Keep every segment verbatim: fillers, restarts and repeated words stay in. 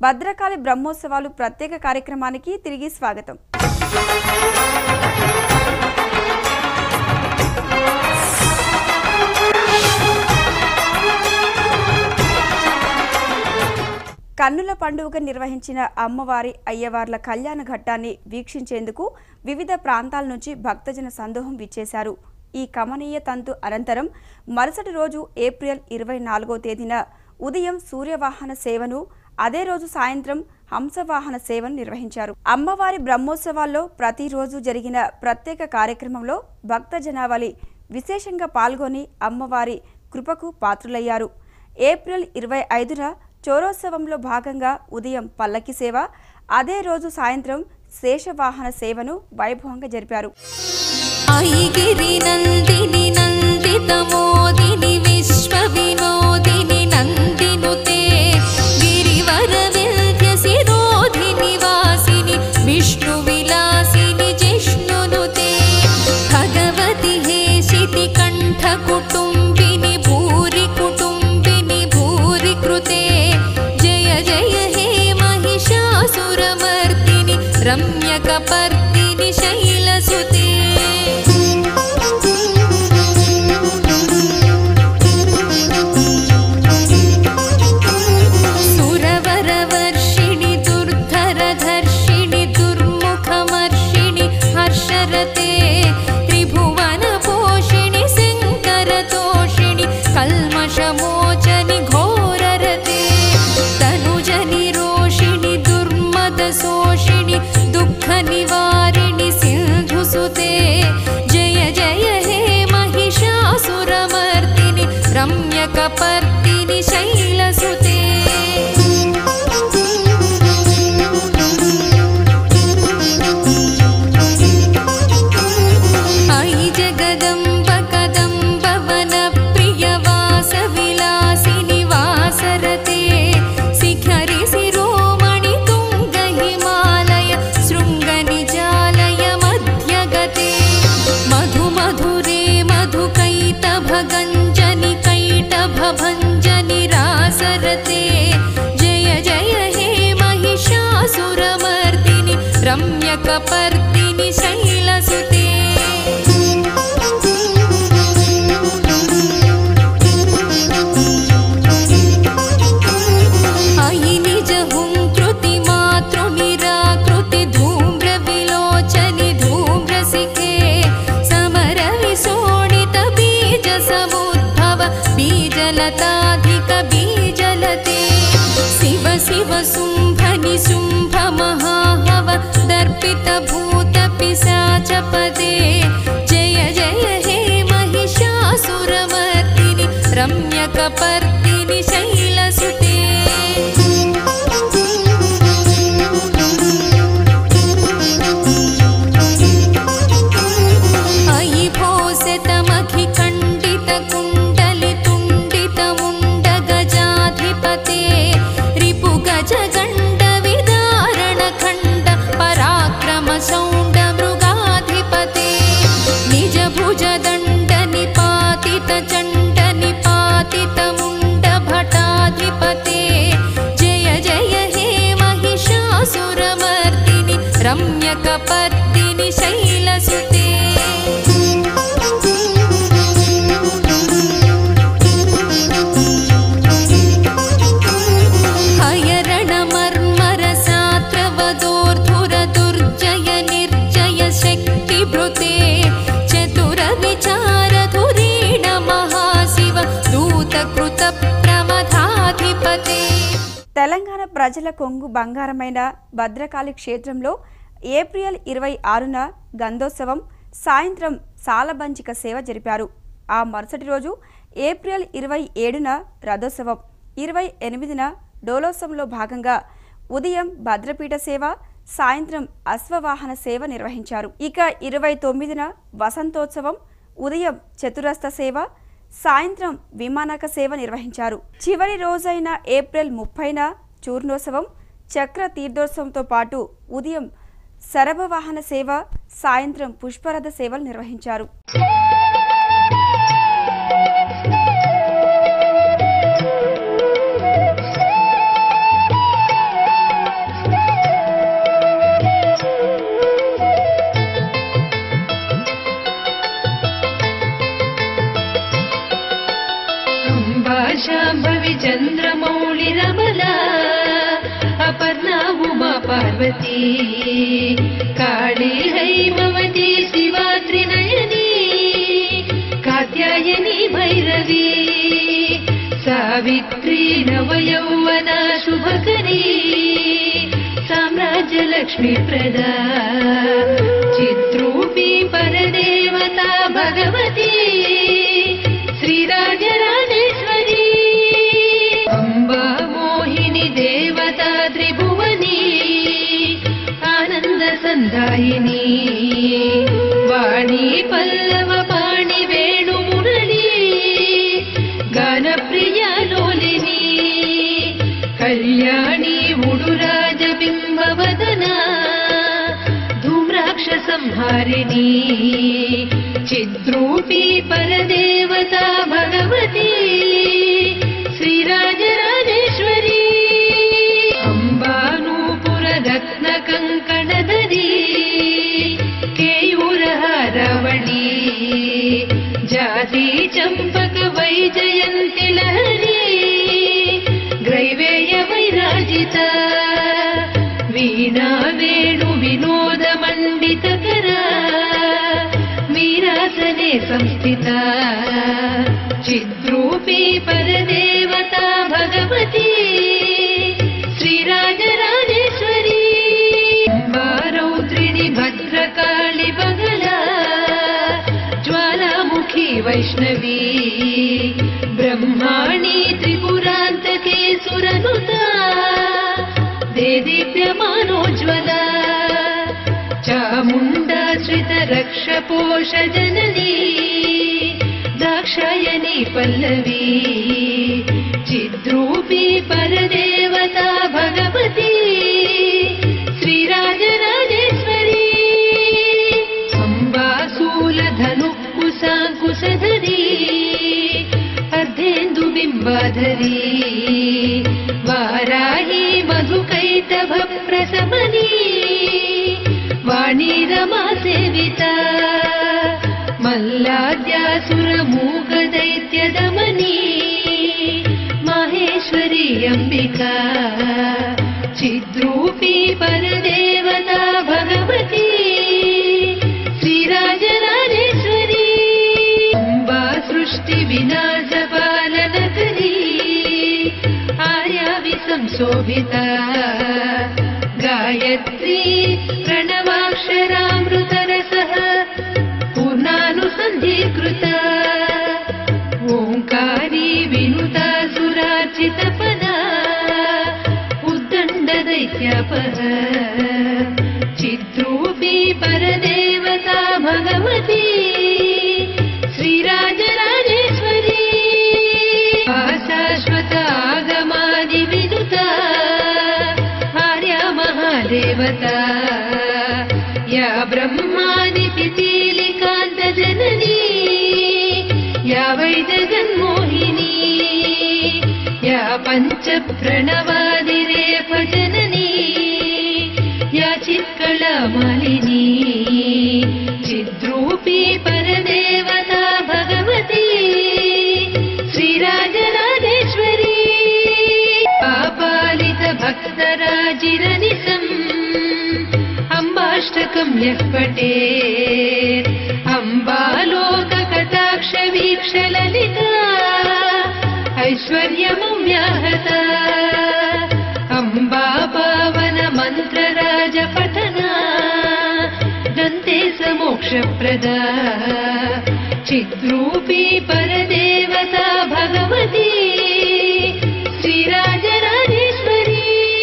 భద్రకాళి బ్రహ్మోత్సవాలు ప్రత్యేక కార్యక్రమానికి తిరిగి స్వాగతం. కన్నుల పండుగ నిర్వహించిన అమ్మవారి అయ్యవార్ల కళ్యాణ ఘట్టాన్ని వీక్షించేందుకు వివిధ ప్రాంతాల నుంచి భక్తజన సందోహం విచ్చేశారు. ఈ కమనీయ తంతు అనంతరం మరుసటి రోజు ఏప్రిల్ ఇరవై నాలుగో తేదీన ఉదయం సూర్యవాహన సేవను, అదే రోజు సాయంత్రం హంసవాహన సేవను నిర్వహించారు. అమ్మవారి బ్రహ్మోత్సవాల్లో ప్రతిరోజు జరిగిన ప్రత్యేక కార్యక్రమంలో భక్త జనావళి విశేషంగా పాల్గొని అమ్మవారి కృపకు పాత్రులయ్యారు. ఏప్రిల్ ఇరవై ఐదున చోరోత్సవంలో భాగంగా ఉదయం పల్లకి సేవ, అదే రోజు సాయంత్రం శేషవాహన సేవను వైభవంగా జరిపారు. ఐగిరి నందిని నందితమోదిని విశ్వ వినోదిని నందినుతే గిరివర వింధ్య శిరోధిని వాసిని విష్ణు విలాసిని జిష్ణునుతే భగవతి హేషితి కంఠ కుటుంబిని భూరి కుటుంబిని భూరి కృతే జయ జయ హే మహిషాసురమర్దిని రమ్యకపర్దిని శైలసుతే సురవరవర్షిణి దుర్ధరధర్షిణి దుర్ముఖమర్షిణి హర్షరతే త్రిభువన పోషిణి శంకరతోషిణి కల్మషమోచని ఘోరరతే తనుజని రోషిణి దుర్మదశోషిణి దుఃఖ నివారిణి సింధుసుతే జయ జయ హే మహిషాసురమర్దిని రమ్యకపర్దిని శైలసుతే ఐ జగదంబ కదంబ వన ప్రియ వాస విలాసిని వాసరతే శిఖరి శిరోమణి తుంగ హిమాలయ శృంగ నిజాలయ మధ్యగతే మధు మధురే మధు కైటభ గంజని కైటభ భంజని రాసరతే జయ జయ హే మహిషాసురమర్దిని రమ్యకపర్దిని శైలసుతే అయి నిజ హుంకృతి మాతృ నిరాకృతి ధూమ్ర విలోచని ధూమ్రసికే సమర విశోణిత బీజ సముద్భవ బీజలతాధిక బీజలతే శివ శివ శుంభని శుంభ మహాహవ దర్పిత భూత పిశాచపదే జయ జయ హే మహిషాసురమర్దిని రమ్యకపర్దిని శైలసుతే అయి భోసతమఖి ఖండిత కుండలి తుండిత ముండ గజాధిపతే రిపు గజ గండ విదారణ ఖండ పరాక్రమ శౌండ మృగాధిపతే నిజ భుజ దండ నిపాతిత చండ నిపాతిత ముండ భటాధిపతే జయ జయ హే మహిషాసురమర్దిని రమ్యకపర్దిని శైలసుతే హయరణ మర్మర సాత్రవదోర్ధుర దుర్జయ నిర్జయ శక్తి భృతే చతుర విచార ధురీణ మహాశివ దూత కృత ప్రమథాధిపతే. తెలంగాణ ప్రజల కొంగు బంగారమైన భద్రకాళి క్షేత్రంలో ఏప్రిల్ ఇరవై ఆరున గంధోత్సవం, సాయంత్రం సాలబంచిక సేవ జరిపారు. ఆ మరుసటి రోజు ఏప్రిల్ ఇరవై ఏడున రథోత్సవం, ఇరవై ఎనిమిదిన డోలోత్సవంలో భాగంగా ఉదయం భద్రపీఠ సేవ, సాయంత్రం అశ్వవాహన సేవ నిర్వహించారు. ఇక ఇరవై తొమ్మిదిన వసంతోత్సవం, ఉదయం చతురస్త సేవ, సాయంత్రం విమానక సేవ నిర్వహించారు. చివరి రోజైన ఏప్రిల్ ముప్పైన చూర్ణోత్సవం, చక్ర తీర్థోత్సవంతో పాటు ఉదయం శరభవాహన సేవ, సాయంత్రం పుష్పరథ సేవలు నిర్వహించారు. पार्वती काली हैमवती शिवा त्रिनयनी कात्यायनी भैरवी सावित्री नवयौवना शुभकरी साम्राज्य लक्ष्मी प्रदा चित्रूपी परदेवता भगवती श्रीराजराजेश्वरी अम्बा मोहिनी देवता त्रिभुवनी आनंद संदायिनी वाणी पल्लव पाणि वेणु मुरली गान प्रिया लोलिनी कल्याणी उडुराज बिंबवदना धूम्राक्ष संहारिणी चिद्रूपी परदेवता भगवती श्रीराजराजेश्वरी अम्बानूपुर रत्न कंकणधरी केयूरहारवणी जाति चंपक वैजयंती लहरी ग्रैवेय वैराजिता वीणा वेणु विनोद मंडितकरा मीरासने संस्थिता चिद्रूपी परदेवता भगवती श्रीराजराजेश्वरी रौद्रिणी भद्रकाली बगला ज्वालामुखी वैष्णवी ब्रह्माणी त्रिपुरान्तके सुरनुता देदीप्यमानोज्ज्वला चामुण्डा श्रितरक्षपोष जननी दाक्षायणी पल्लवी चिद्रूपी परदेवता भगवती श्रीराजराजेश्वरी अम्बासूलधनुःकुशाङ्कुशधरी अर्धेन्दुबिम्बाधरी वाराही मधुकैटभ प्रशमनी वाणी रमा सेविता मल्लाद्यासुरमूकदैत्यदमनी माहेश्वरी अंबिका चिद्रूपी परदेवता भगवती श्रीराजराजेश्वरी अम्बा सृष्टि विनाश पालनकरी आर्या विसंशोभिता गायत्री प्रणवाक्षरामृतरसः पूर्णानुसन्धीकृता ओंकारी विनुता सुरार्चितपदा उद्दण्डदैत्यापः चिद्रूपी परदेवता भगवती श्रीराजराजेश्वरी शाश्वत आगमादिविनुता आर्या महादेवता या ब्रह्मादि पिपीलिकान्त जननी या वै जगन्मोहिनी या पंच प्रणवादिरेफ जननी या चित्कला मालिनी चिद्रूपी परदेवता भगवती श्रीराजराजेश्वरी पापालित भक्तराजिरनिसम् अम्बाष्टकं यः पठेत् अम्बालोककटाक्ष वीक्षललिता ऐश्वर्यमव्याहता अम्बा पावन मन्त्रराज पठना दन्ते समोक्षप्रदा चिद्रूपी परदेवता भगवती श्रीराजराजेश्वरी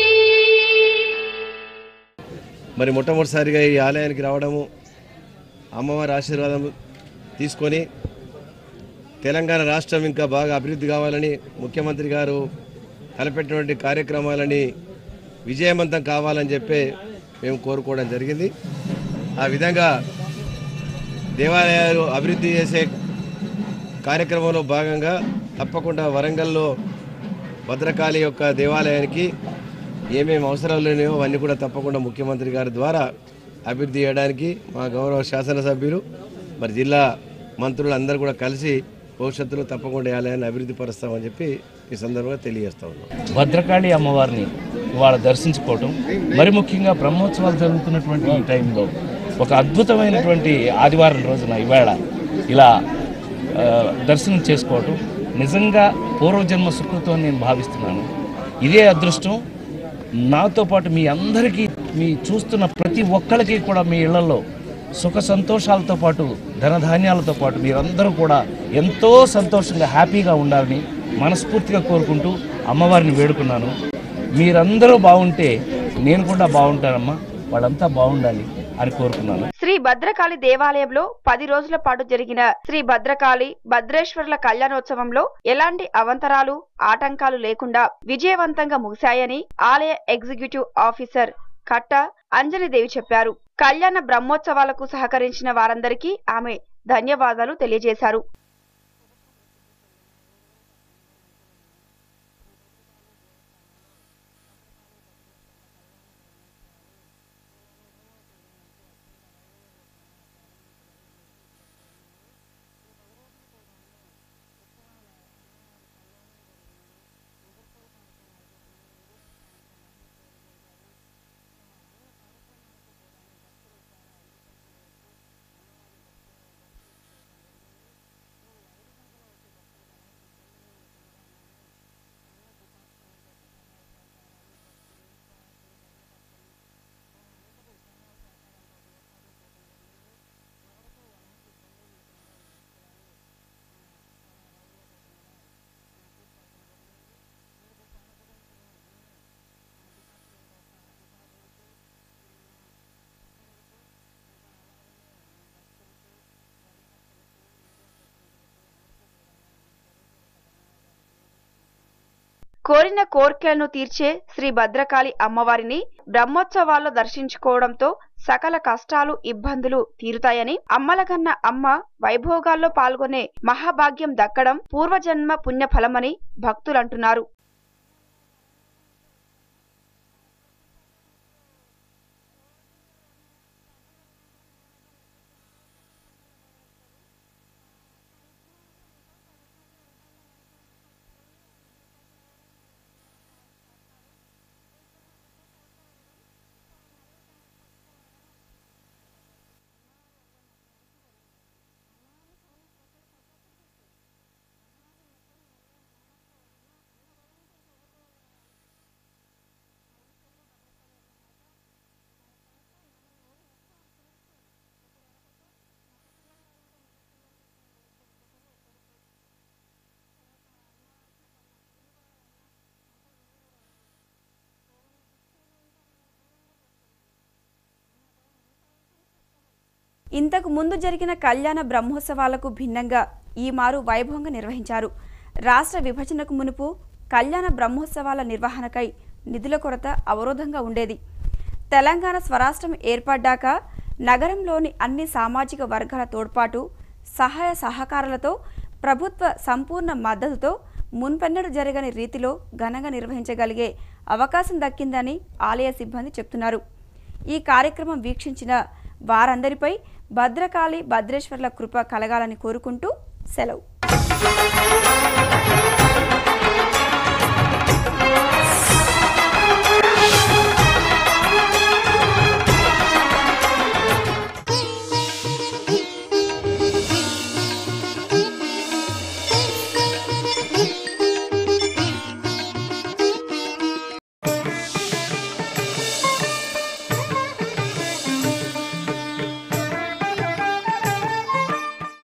మరి మొట్టమొదటిసారిగా ఈ ఆలయానికి రావడము అమ్మవారి ఆశీర్వాదం తీసుకొని తెలంగాణ రాష్ట్రం ఇంకా బాగా అభివృద్ధి కావాలని ముఖ్యమంత్రి గారు తలపెట్టినటువంటి కార్యక్రమాలని విజయవంతం కావాలని చెప్పి మేము కోరుకోవడం జరిగింది. ఆ విధంగా దేవాలయాలు అభివృద్ధి చేసే కార్యక్రమంలో భాగంగా తప్పకుండా వరంగల్లో భద్రకాళి యొక్క దేవాలయానికి ఏమేమి అవసరాలు లేవో అవన్నీ కూడా తప్పకుండా ముఖ్యమంత్రి గారి ద్వారా అభివృద్ధి చేయడానికి మా గౌరవ శాసనసభ్యులు మరి జిల్లా మంత్రులు అందరూ కూడా కలిసి భవిష్యత్తులో తప్పకుండా ఆలయాన్ని అభివృద్ధి పరుస్తామని చెప్పి ఈ సందర్భంగా తెలియజేస్తా ఉన్నాం. భద్రకాళి అమ్మవారిని ఇవాళ దర్శించుకోవటం, మరి ముఖ్యంగా బ్రహ్మోత్సవాలు జరుగుతున్నటువంటి ఈ టైంలో ఒక అద్భుతమైనటువంటి ఆదివారం రోజున ఇవాళ ఇలా దర్శనం చేసుకోవటం నిజంగా పూర్వజన్మ సుకృతం అని నేను భావిస్తున్నాను. ఇదే అదృష్టం నాతో పాటు మీ అందరికీ, మీ చూస్తున్న ప్రతి ఒక్కరికి కూడా మీ ఇళ్లలో సుఖ సంతోషాలతో పాటు ధనధాన్యాలతో పాటు మీరందరూ కూడా ఎంతో సంతోషంగా హ్యాపీగా ఉండాలని మనస్ఫూర్తిగా కోరుకుంటూ అమ్మవారిని వేడుకున్నాను. మీరందరూ బాగుంటే నేను కూడా బాగుంటానమ్మా, వాళ్ళంతా బాగుండాలి అని కోరుకున్నాను. శ్రీ భద్రకాళి దేవాలయంలో పది రోజుల పాటు జరిగిన శ్రీ భద్రకాళి భద్రేశ్వర్ల కళ్యాణోత్సవంలో ఎలాంటి అవంతరాలు ఆటంకాలు లేకుండా విజయవంతంగా ముగిశాయని ఆలయ ఎగ్జిక్యూటివ్ ఆఫీసర్ కట్ట అంజలిదేవి చెప్పారు. కళ్యాణ బ్రహ్మోత్సవాలకు సహకరించిన వారందరికీ ఆమె ధన్యవాదాలు తెలియజేశారు. కోరిన కోర్కెలను తీర్చే శ్రీ భద్రకాళి అమ్మవారిని బ్రహ్మోత్సవాల్లో దర్శించుకోవడంతో సకల కష్టాలు ఇబ్బందులు తీరుతాయని, అమ్మలగన్న అమ్మ వైభోగాల్లో పాల్గొనే మహాభాగ్యం దక్కడం పూర్వజన్మ పుణ్యఫలమని భక్తులంటున్నారు. ఇంతకు ముందు జరిగిన కళ్యాణ బ్రహ్మోత్సవాలకు భిన్నంగా ఈ మారు వైభవంగా నిర్వహించారు. రాష్ట్ర విభజనకు మునుపు కళ్యాణ బ్రహ్మోత్సవాల నిర్వహణకై నిధుల కొరత అవరోధంగా ఉండేది. తెలంగాణ స్వరాష్ట్రం ఏర్పడ్డాక నగరంలోని అన్ని సామాజిక వర్గాల తోడ్పాటు, సహాయ సహకారాలతో, ప్రభుత్వ సంపూర్ణ మద్దతుతో మున్పెన్నడూ జరగని రీతిలో ఘనంగా నిర్వహించగలిగే అవకాశం దక్కిందని ఆలయ సిబ్బంది చెప్తున్నారు. ఈ కార్యక్రమం వీక్షించిన వారందరిపై భద్రకాళి భద్రేశ్వర్ల కృప కలగాలని కోరుకుంటూ సెలవు.